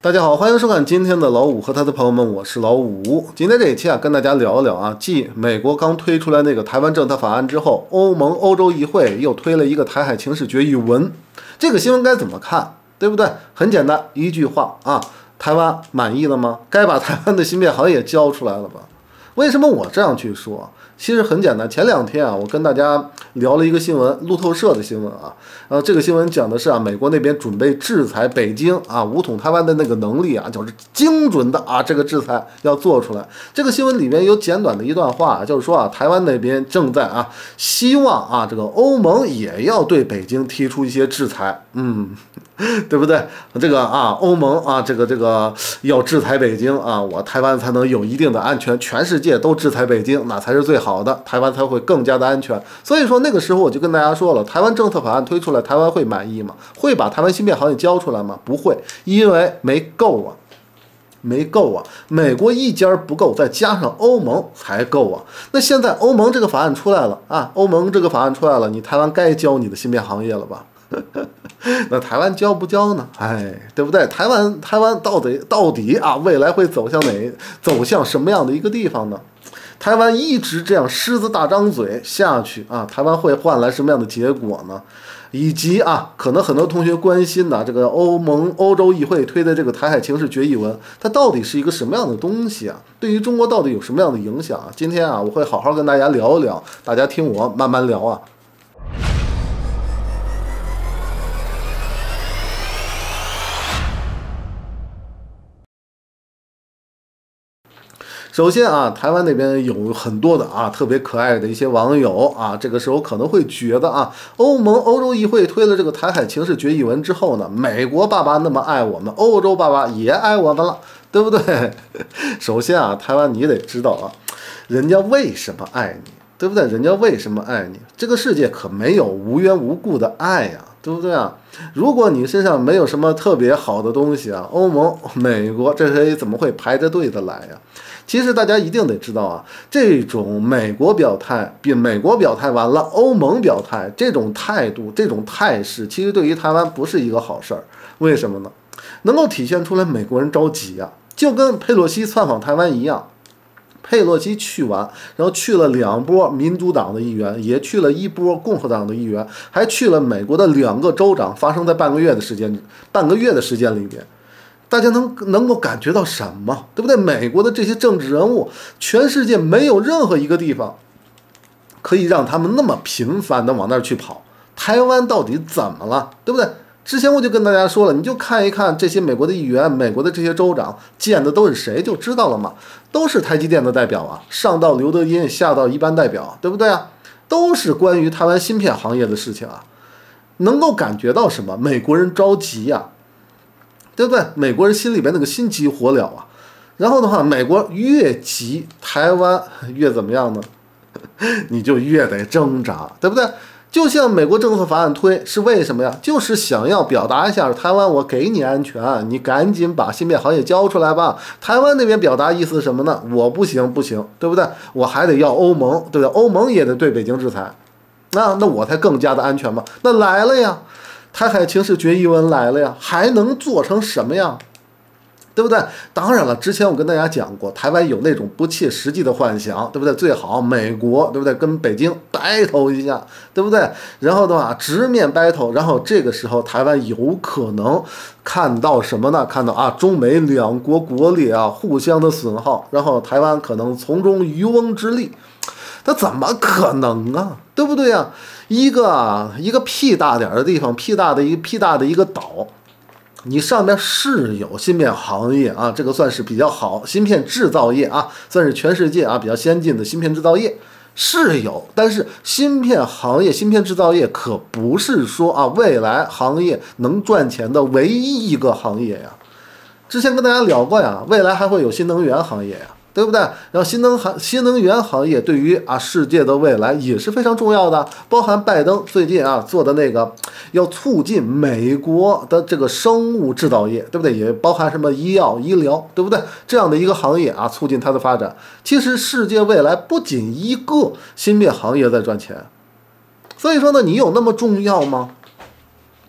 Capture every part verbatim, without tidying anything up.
大家好，欢迎收看今天的老五和他的朋友们，我是老五。今天这一期啊，跟大家聊一聊啊，继美国刚推出来那个台湾政策法案之后，欧盟欧洲议会又推了一个台海情势决议文。这个新闻该怎么看，对不对？很简单，一句话啊，台湾满意了吗？该把台湾的芯片行业交出来了吧？为什么我这样去说？其实很简单，前两天啊，我跟大家聊了一个新闻，路透社的新闻啊，然后这个新闻讲的是啊，美国那边准备制裁北京啊，武统台湾的那个能力啊，就是精准的啊，这个制裁要做出来。这个新闻里面有简短的一段话，就是说啊，台湾那边正在啊，希望啊，这个欧盟也要对北京提出一些制裁，嗯，对不对？这个啊，欧盟啊，这个这个要制裁北京啊，我台湾才能有一定的安全，全世界都制裁北京，那才是最好。好的，台湾才会更加的安全。所以说那个时候我就跟大家说了，台湾政策法案推出来，台湾会满意吗？会把台湾芯片行业交出来吗？不会，因为没够啊，没够啊，美国一家不够，再加上欧盟才够啊。那现在欧盟这个法案出来了啊，欧盟这个法案出来了，你台湾该交你的芯片行业了吧？那台湾交不交呢？哎，对不对？台湾台湾到底到底啊，未来会走向哪走向什么样的一个地方呢？台湾一直这样狮子大张嘴下去啊，台湾会换来什么样的结果呢？以及啊，可能很多同学关心的这个欧盟欧洲议会推的这个台海情势决议文，它到底是一个什么样的东西啊？对于中国到底有什么样的影响啊？今天啊，我会好好跟大家聊一聊，大家听我慢慢聊啊。首先啊，台湾那边有很多的啊特别可爱的一些网友啊，这个时候可能会觉得啊，欧盟欧洲议会推了这个台海情势决议文之后呢，美国爸爸那么爱我们，欧洲爸爸也爱我们了，对不对？首先啊，台湾你得知道啊，人家为什么爱你，对不对？人家为什么爱你？这个世界可没有无缘无故的爱呀、啊。对不对啊？如果你身上没有什么特别好的东西啊，欧盟、美国这谁怎么会排着队的来呀？其实大家一定得知道啊，这种美国表态，比美国表态完了，欧盟表态，这种态度、这种态势，其实对于台湾不是一个好事儿。为什么呢？能够体现出来美国人着急啊，就跟佩洛西窜访台湾一样。佩洛西去完，然后去了两波民主党的议员，也去了一波共和党的议员，还去了美国的两个州长，发生在半个月的时间，半个月的时间里边，大家能能够感觉到什么？对不对？美国的这些政治人物，全世界没有任何一个地方可以让他们那么频繁的往那儿去跑。台湾到底怎么了？对不对？之前我就跟大家说了，你就看一看这些美国的议员，美国的这些州长见的都是谁，就知道了嘛。都是台积电的代表啊，上到刘德音，下到一般代表，对不对啊？都是关于台湾芯片行业的事情啊。能够感觉到什么？美国人着急呀、啊，对不对？美国人心里边那个心急火燎啊。然后的话，美国越急，台湾越怎么样呢？你就越得挣扎，对不对？就像美国政策法案推是为什么呀？就是想要表达一下台湾，我给你安全，你赶紧把芯片行业交出来吧。台湾那边表达意思是什么呢？我不行不行，对不对？我还得要欧盟，对不对？欧盟也得对北京制裁，那那我才更加的安全嘛。那来了呀，台海情势决议文来了呀，还能做成什么样？对不对？当然了，之前我跟大家讲过，台湾有那种不切实际的幻想，对不对？最好美国，对不对？跟北京 battle 一下，对不对？然后的话，直面 battle， 然后这个时候台湾有可能看到什么呢？看到啊，中美两国国力啊互相的损耗，然后台湾可能从中渔翁之利，那怎么可能啊？对不对啊？一个啊一个屁大点的地方，屁大的一个屁大的一个岛。你上面是有芯片行业啊，这个算是比较好，芯片制造业啊，算是全世界啊比较先进的芯片制造业是有，但是芯片行业、芯片制造业可不是说啊未来行业能赚钱的唯一一个行业呀。之前跟大家聊过呀，未来还会有新能源行业呀。对不对？然后新能行新能源行业对于啊世界的未来也是非常重要的，包含拜登最近啊做的那个要促进美国的这个生物制造业，对不对？也包含什么医药、医疗，对不对？这样的一个行业啊，促进它的发展。其实世界未来不仅一个芯片行业在赚钱，所以说呢，你有那么重要吗？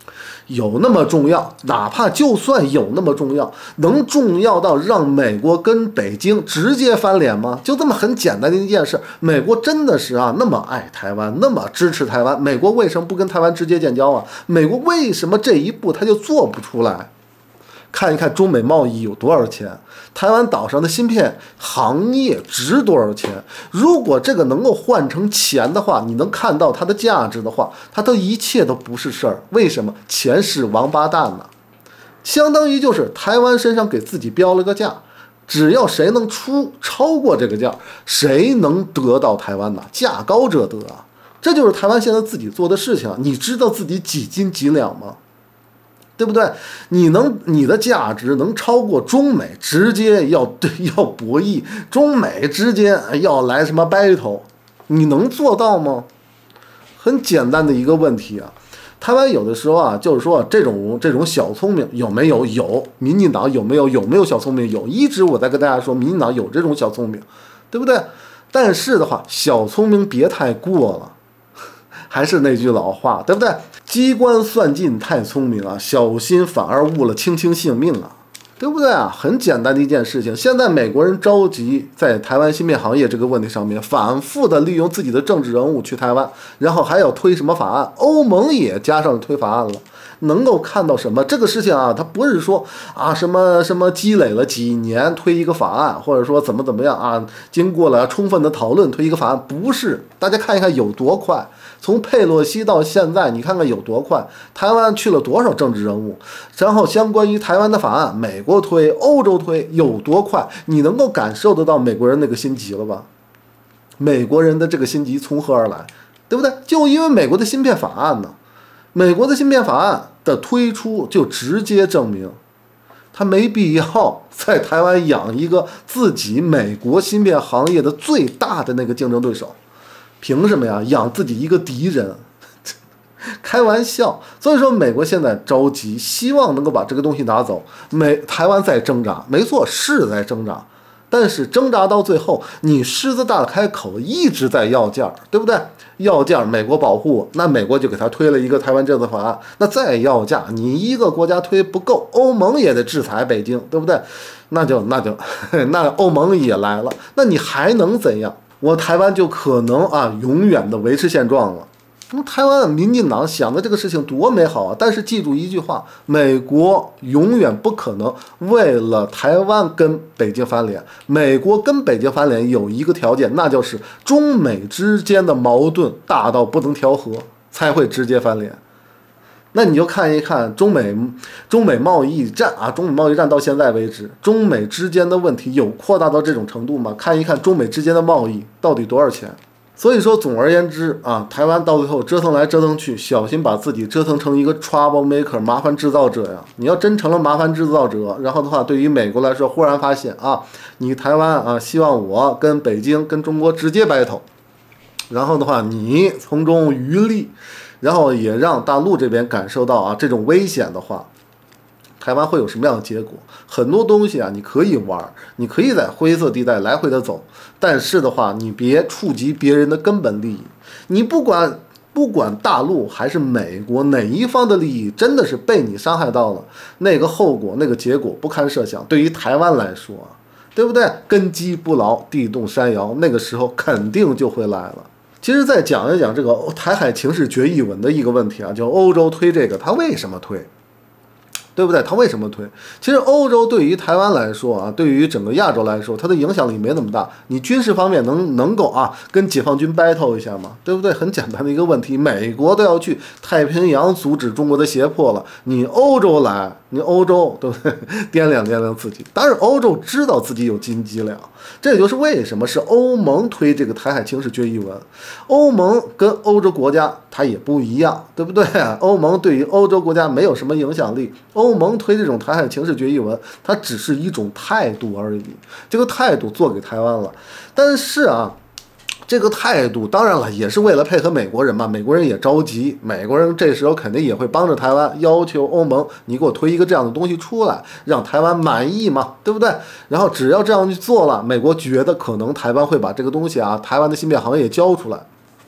有那么重要？哪怕就算有那么重要，能重要到让美国跟北京直接翻脸吗？就这么很简单的一件事，美国真的是啊那么爱台湾，那么支持台湾，美国为什么不跟台湾直接建交啊？美国为什么这一步他就做不出来？看一看中美贸易有多少钱，台湾岛上的芯片行业值多少钱？如果这个能够换成钱的话，你能看到它的价值的话，它的一切都不是事儿。为什么？钱是王八蛋呢？相当于就是台湾身上给自己标了个价，只要谁能出超过这个价，谁能得到台湾呢？价高者得啊！这就是台湾现在自己做的事情。你知道自己几斤几两吗？对不对？你能你的价值能超过中美直接要对要博弈，中美之间要来什么 battle， 你能做到吗？很简单的一个问题啊。台湾有的时候啊，就是说这种这种小聪明有没有？有。民进党有没有？有没有小聪明？有。一直我在跟大家说，民进党有这种小聪明，对不对？但是的话，小聪明别太过了。还是那句老话，对不对？机关算尽太聪明啊，小心反而误了卿卿性命啊，对不对啊？很简单的一件事情。现在美国人着急在台湾芯片行业这个问题上面，反复的利用自己的政治人物去台湾，然后还要推什么法案，欧盟也加上推法案了。能够看到什么？这个事情啊，它不是说啊什么什么积累了几年推一个法案，或者说怎么怎么样啊，经过了充分的讨论推一个法案，不是。大家看一看有多快，从佩洛西到现在，你看看有多快，台湾去了多少政治人物，然后相关于台湾的法案，美国推，欧洲推，有多快？你能够感受得到美国人那个心急了吧？美国人的这个心急从何而来？对不对？就因为美国的芯片法案呢。美国的芯片法案的推出，就直接证明，他没必要在台湾养一个自己美国芯片行业的最大的那个竞争对手，凭什么呀？养自己一个敌人，开玩笑。所以说，美国现在着急，希望能够把这个东西拿走。美台湾在挣扎，没错，是在挣扎。但是挣扎到最后，你狮子大开口，一直在要价，对不对？要价，美国保护，那美国就给他推了一个台湾政策法案。那再要价，你一个国家推不够，欧盟也得制裁北京，对不对？那就那就那欧盟也来了，那你还能怎样？我台湾就可能啊，永远的维持现状了。那么台湾民进党想的这个事情多美好啊！但是记住一句话，美国永远不可能为了台湾跟北京翻脸。美国跟北京翻脸有一个条件，那就是中美之间的矛盾大到不能调和，才会直接翻脸。那你就看一看中美中美贸易战啊，中美贸易战到现在为止，中美之间的问题有扩大到这种程度吗？看一看中美之间的贸易到底多少钱。所以说，总而言之啊，台湾到最后折腾来折腾去，小心把自己折腾成一个 trouble maker 麻烦制造者呀！你要真成了麻烦制造者，然后的话，对于美国来说，忽然发现啊，你台湾啊，希望我跟北京、跟中国直接 battle， 然后的话，你从中渔利，然后也让大陆这边感受到啊这种危险的话。台湾会有什么样的结果？很多东西啊，你可以玩，你可以在灰色地带来回的走，但是的话，你别触及别人的根本利益。你不管不管大陆还是美国哪一方的利益，真的是被你伤害到了，那个后果、那个结果不堪设想。对于台湾来说，对不对？根基不牢，地动山摇，那个时候肯定就会来了。其实再讲一讲这个台海情势决议文的一个问题啊，就欧洲推这个，他为什么推？对不对？他为什么推？其实欧洲对于台湾来说啊，对于整个亚洲来说，它的影响力没那么大。你军事方面能能够啊跟解放军 battle 一下吗？对不对？很简单的一个问题，美国都要去太平洋阻止中国的胁迫了，你欧洲来，你欧洲对不对？掂量掂量自己。当然，欧洲知道自己有斤几两，这也就是为什么是欧盟推这个台海情势决议文。欧盟跟欧洲国家它也不一样，对不对？欧盟对于欧洲国家没有什么影响力。欧盟推这种台海情势决议文，它只是一种态度而已，这个态度做给台湾了。但是啊，这个态度当然了，也是为了配合美国人嘛，美国人也着急，美国人这时候肯定也会帮着台湾，要求欧盟你给我推一个这样的东西出来，让台湾满意嘛，对不对？然后只要这样去做了，美国觉得可能台湾会把这个东西啊，台湾的芯片行业交出来。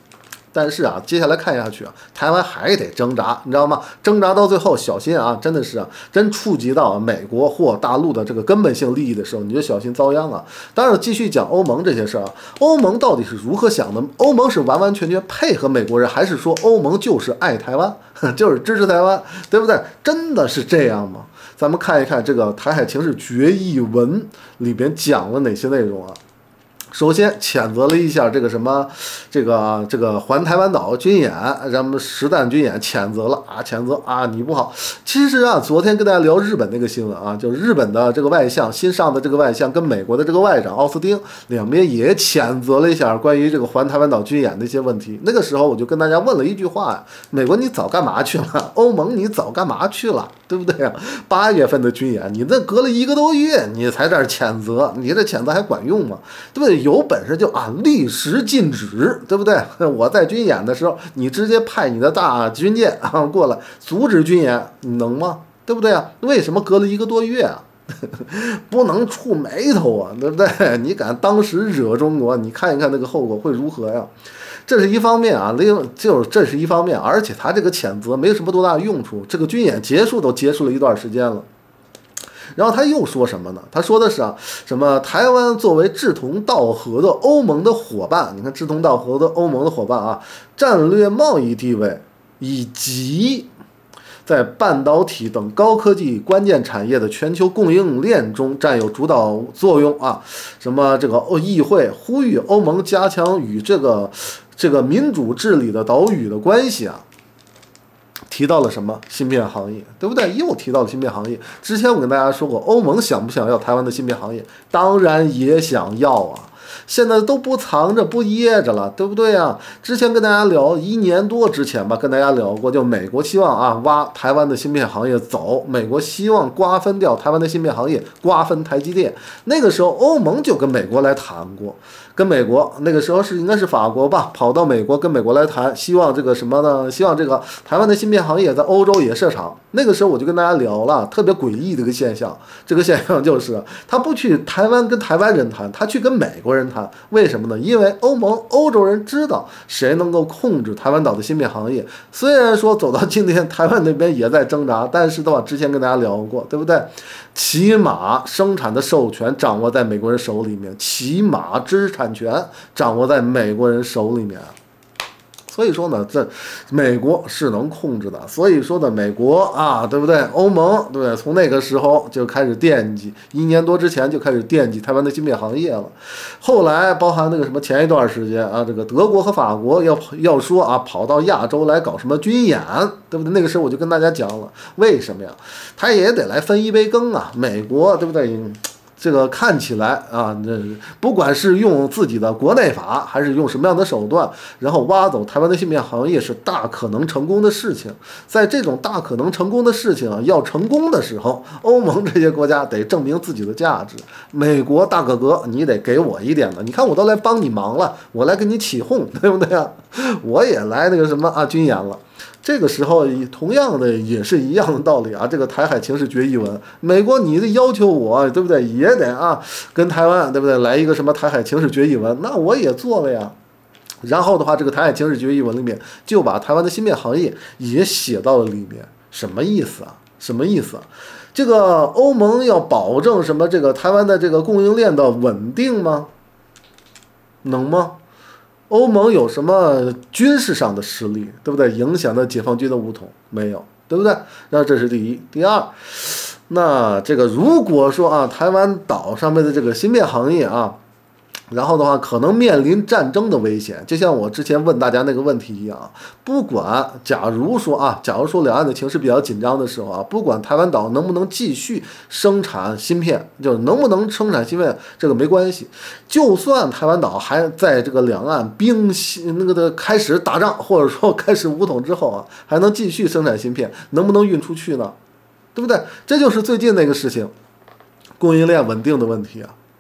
但是啊，接下来看下去啊，台湾还得挣扎，你知道吗？挣扎到最后，小心啊，真的是啊，真触及到美国或大陆的这个根本性利益的时候，你就小心遭殃啊。当然，继续讲欧盟这些事儿啊，欧盟到底是如何想的？欧盟是完完全全配合美国人，还是说欧盟就是爱台湾，就是支持台湾，对不对？真的是这样吗？咱们看一看这个台海情势决议文里边讲了哪些内容啊？首先谴责了一下这个什么，这个这个环台湾岛军演，咱们实弹军演谴责了啊，谴责啊你不好。其实啊，昨天跟大家聊日本那个新闻啊，就是日本的这个外相新上的这个外相跟美国的这个外长奥斯汀两边也谴责了一下关于这个环台湾岛军演的一些问题。那个时候我就跟大家问了一句话呀，美国你早干嘛去了？欧盟你早干嘛去了？对不对啊？八月份的军演，你这隔了一个多月，你才这儿谴责，你这谴责还管用吗？对不对？有本事就啊立时禁止，对不对？我在军演的时候，你直接派你的大军舰啊过来阻止军演，你能吗？对不对啊？为什么隔了一个多月啊？不能触眉头啊，对不对？你敢当时惹中国，你看一看那个后果会如何呀？这是一方面啊，另就是这是一方面，而且他这个谴责没什么多大用处，这个军演结束都结束了一段时间了。然后他又说什么呢？他说的是啊，什么台湾作为志同道合的欧盟的伙伴，你看志同道合的欧盟的伙伴啊，战略贸易地位以及在半导体等高科技关键产业的全球供应链中占有主导作用啊。什么这个议会呼吁欧盟加强与这个这个民主治理的岛屿的关系啊。提到了什么芯片行业，对不对？又提到了芯片行业。之前我跟大家说过，欧盟想不想要台湾的芯片行业？当然也想要啊。现在都不藏着不掖着了，对不对啊？之前跟大家聊一年多之前吧，跟大家聊过，就美国希望啊挖台湾的芯片行业走，美国希望瓜分掉台湾的芯片行业，瓜分台积电。那个时候欧盟就跟美国来谈过，跟美国那个时候是应该是法国吧，跑到美国跟美国来谈，希望这个什么呢？希望这个台湾的芯片行业在欧洲也设厂。那个时候我就跟大家聊了，特别诡异的一个现象，这个现象就是他不去台湾跟台湾人谈，他去跟美国人谈。为什么呢？因为欧盟欧洲人知道谁能够控制台湾岛的芯片行业。虽然说走到今天，台湾那边也在挣扎，但是的话，之前跟大家聊过，对不对？起码生产的授权掌握在美国人手里面，起码知识产权掌握在美国人手里面。所以说呢，这美国是能控制的。所以说呢，美国啊，对不对？欧盟，对不对？从那个时候就开始惦记，一年多之前就开始惦记台湾的芯片行业了。后来包含那个什么，前一段时间啊，这个德国和法国要要说啊，跑到亚洲来搞什么军演，对不对？那个时候我就跟大家讲了，为什么呀？他也得来分一杯羹啊。美国，对不对？这个看起来啊，这不管是用自己的国内法，还是用什么样的手段，然后挖走台湾的芯片行业，是大可能成功的事情。在这种大可能成功的事情啊，要成功的时候，欧盟这些国家得证明自己的价值。美国大哥哥，你得给我一点的，你看我都来帮你忙了，我来给你起哄，对不对啊？我也来那个什么啊，军演了。这个时候同样的也是一样的道理啊，这个台海情势决议文，美国你的要求我，对不对？也得啊跟台湾，对不对？来一个什么台海情势决议文，那我也做了呀。然后的话，这个台海情势决议文里面就把台湾的芯片行业也写到了里面，什么意思啊？什么意思啊？这个欧盟要保证什么？这个台湾的这个供应链的稳定吗？能吗？欧盟有什么军事上的实力，对不对？影响到解放军的武统没有，对不对？那这是第一。第二，那这个如果说啊，台湾岛上面的这个芯片行业啊，然后的话可能面临战争的危险，就像我之前问大家那个问题一样，不管假如说啊，假如说两岸的情势比较紧张的时候啊，不管台湾岛能不能继续生产芯片，就是能不能生产芯片，这个没关系。就算台湾岛还在这个两岸兵那个的开始打仗，或者说开始武统之后啊，还能继续生产芯片，能不能运出去呢？对不对？这就是最近那个事情，供应链稳定的问题啊。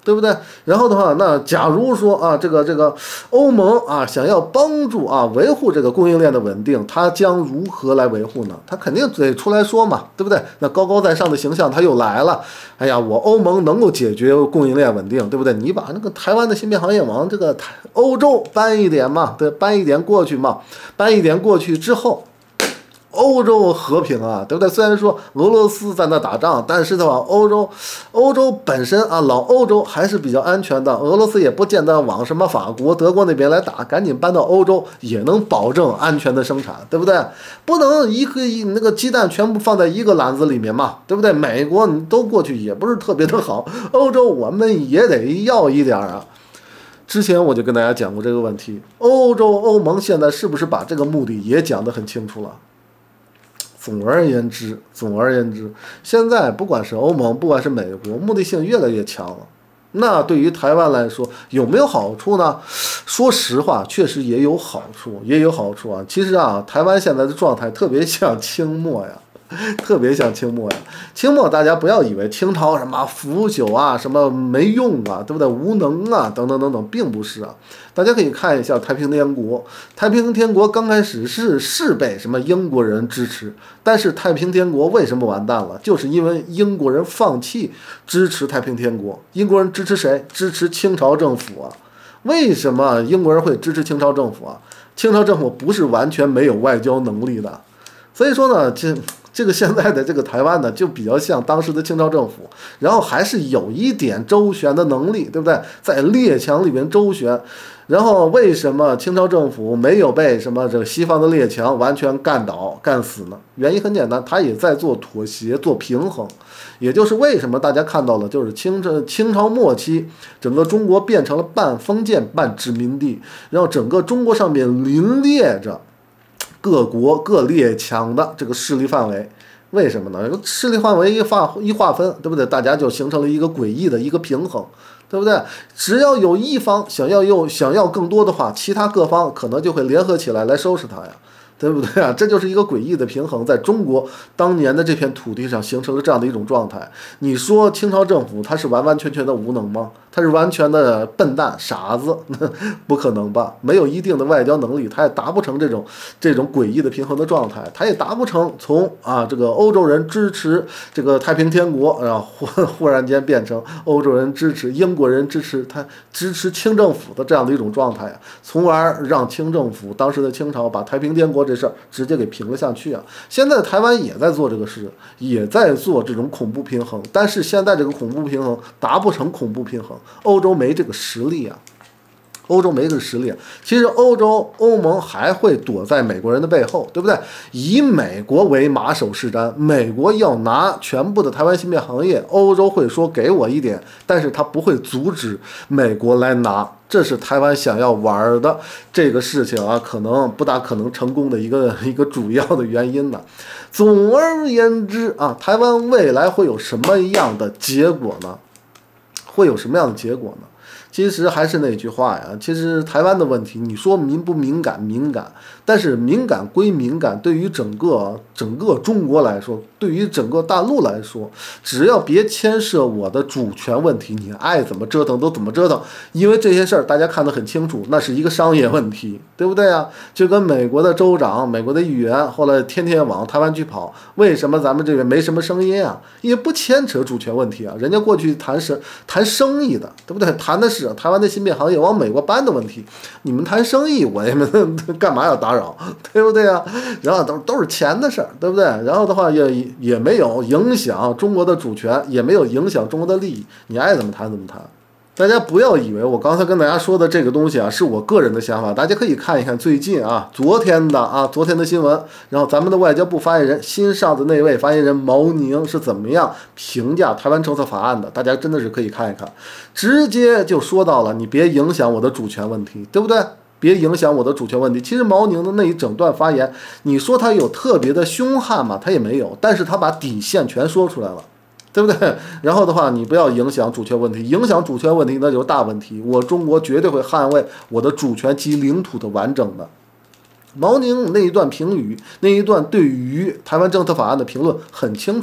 对不对？然后的话，那假如说啊，这个这个欧盟啊，想要帮助啊维护这个供应链的稳定，它将如何来维护呢？它肯定得出来说嘛，对不对？那高高在上的形象它又来了。哎呀，我欧盟能够解决供应链稳定，对不对？你把那个台湾的芯片行业往这个欧洲搬一点嘛，对，搬一点过去嘛，搬一点过去之后。欧洲和平啊，对不对？虽然说俄罗斯在那打仗，但是的话，欧洲，欧洲本身啊，老欧洲还是比较安全的。俄罗斯也不见得往什么法国、德国那边来打，赶紧搬到欧洲也能保证安全的生产，对不对？不能一个那个鸡蛋全部放在一个篮子里面嘛，对不对？美国你都过去也不是特别的好，欧洲我们也得要一点啊。之前我就跟大家讲过这个问题，欧洲欧盟现在是不是把这个目的也讲得很清楚了？总而言之，总而言之，现在不管是欧盟，不管是美国，目的性越来越强了。那对于台湾来说，有没有好处呢？说实话，确实也有好处，也有好处啊。其实啊，台湾现在的状态特别像清末呀。特别像清末呀，清末大家不要以为清朝什么腐朽啊，什么没用啊，对不对？无能啊，等等等等，并不是啊。大家可以看一下太平天国，太平天国刚开始是是被什么英国人支持，但是太平天国为什么完蛋了？就是因为英国人放弃支持太平天国。英国人支持谁？支持清朝政府啊。为什么英国人会支持清朝政府啊？清朝政府不是完全没有外交能力的，所以说呢，这。这个现在的这个台湾呢，就比较像当时的清朝政府，然后还是有一点周旋的能力，对不对？在列强里面周旋，然后为什么清朝政府没有被什么这个西方的列强完全干倒、干死呢？原因很简单，他也在做妥协、做平衡，也就是为什么大家看到了，就是清朝清朝末期，整个中国变成了半封建半殖民地，然后整个中国上面林列着。各国各列强的这个势力范围，为什么呢？势力范围一划一划分，对不对？大家就形成了一个诡异的一个平衡，对不对？只要有一方想要又想要更多的话，其他各方可能就会联合起来来收拾他呀，对不对啊？这就是一个诡异的平衡，在中国当年的这片土地上形成了这样的一种状态。你说清朝政府它是完完全全的无能吗？它是完全的笨蛋傻子？不可能吧？没有一定的外交能力，它也达不成这种这种诡异的平衡的状态，它也达不成从啊这个欧洲人支持这个太平天国，然后忽忽然间变成欧洲人支持英国人支持他支持清政府的这样的一种状态啊，从而让清政府当时的清朝把太平天国这事儿直接给平了下去啊。现在台湾也在做这个事，也在做这种恐怖平衡，但是现在这个恐怖平衡达不成恐怖平衡，欧洲没这个实力啊。欧洲没这个实力，其实欧洲欧盟还会躲在美国人的背后，对不对？以美国为马首是瞻，美国要拿全部的台湾芯片行业，欧洲会说给我一点，但是他不会阻止美国来拿，这是台湾想要玩的这个事情啊，可能不大可能成功的一个一个主要的原因呢。总而言之啊，台湾未来会有什么样的结果呢？会有什么样的结果呢？其实还是那句话呀，其实台湾的问题，你说敏不敏感？敏感，但是敏感归敏感，对于整个整个中国来说，对于整个大陆来说，只要别牵涉我的主权问题，你爱怎么折腾都怎么折腾，因为这些事儿大家看得很清楚，那是一个商业问题，对不对啊？就跟美国的州长、美国的议员后来天天往台湾去跑，为什么咱们这边没什么声音啊？也不牵扯主权问题啊，人家过去谈生谈生意的，对不对？谈的是台湾的芯片行业往美国搬的问题，你们谈生意，我也们干嘛要打扰，对不对啊？然后都都是钱的事儿，对不对？然后的话也也没有影响中国的主权，也没有影响中国的利益，你爱怎么谈怎么谈。大家不要以为我刚才跟大家说的这个东西啊，是我个人的想法，大家可以看一看最近啊，昨天的啊，昨天的新闻，然后咱们的外交部发言人新上的那位发言人毛宁是怎么样评价台湾政策法案的，大家真的是可以看一看，直接就说到了，你别影响我的主权问题，对不对？别影响我的主权问题。其实毛宁的那一整段发言，你说他有特别的凶悍吗？他也没有，但是他把底线全说出来了。对不对？然后的话，你不要影响主权问题，影响主权问题那就是大问题。我中国绝对会捍卫我的主权及领土的完整的。毛宁那一段评语，那一段对于台湾政策法案的评论很清楚，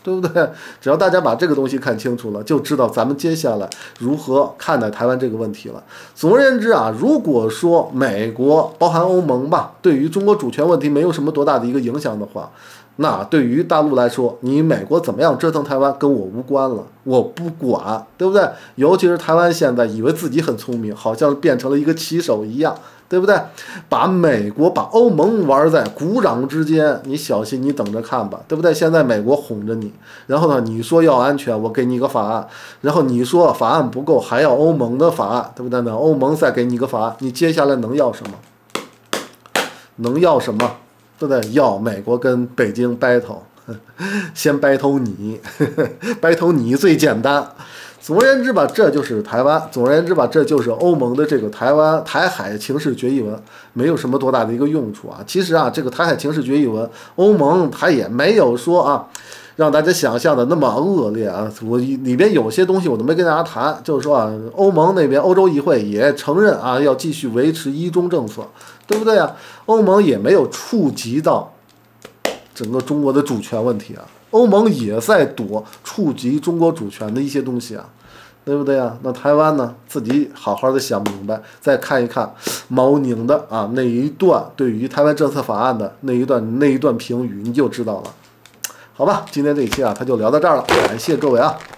对不对？只要大家把这个东西看清楚了，就知道咱们接下来如何看待台湾这个问题了。总而言之啊，如果说美国包含欧盟吧，对于中国主权问题没有什么多大的一个影响的话，那对于大陆来说，你美国怎么样折腾台湾跟我无关了，我不管，对不对？尤其是台湾现在以为自己很聪明，好像变成了一个棋手一样，对不对？把美国把欧盟玩在股掌之间，你小心你等着看吧，对不对？现在美国哄着你，然后呢，你说要安全，我给你一个法案，然后你说法案不够，还要欧盟的法案，对不对呢？欧盟再给你一个法案，你接下来能要什么？能要什么？对不对？要美国跟北京 battle， 先 battle 你，battle 你最简单。总而言之吧，这就是台湾。总而言之吧，这就是欧盟的这个台湾台海情势决议文，没有什么多大的一个用处啊。其实啊，这个台海情势决议文，欧盟它也没有说啊，让大家想象的那么恶劣啊。我里边有些东西我都没跟大家谈，就是说啊，欧盟那边欧洲议会也承认啊，要继续维持一中政策，对不对啊？欧盟也没有触及到整个中国的主权问题啊。欧盟也在躲触及中国主权的一些东西啊，对不对啊？那台湾呢，自己好好的想明白，再看一看毛宁的啊那一段对于台湾政策法案的那一段那一段评语，你就知道了。好吧，今天这一期啊，他就聊到这儿了，感谢各位啊。